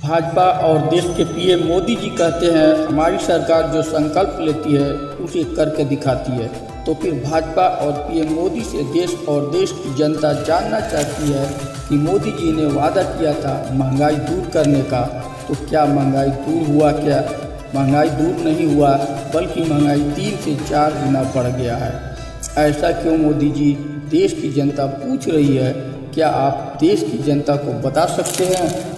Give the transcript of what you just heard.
भाजपा और देश के पीएम मोदी जी कहते हैं हमारी सरकार जो संकल्प लेती है उसे करके दिखाती है। तो फिर भाजपा और पीएम मोदी से देश और देश की जनता जानना चाहती है कि मोदी जी ने वादा किया था महंगाई दूर करने का, तो क्या महंगाई दूर हुआ? क्या महंगाई दूर नहीं हुआ बल्कि महंगाई 3 से 4 गुना बढ़ गया है। ऐसा क्यों मोदी जी? देश की जनता पूछ रही है। क्या आप देश की जनता को बता सकते हैं?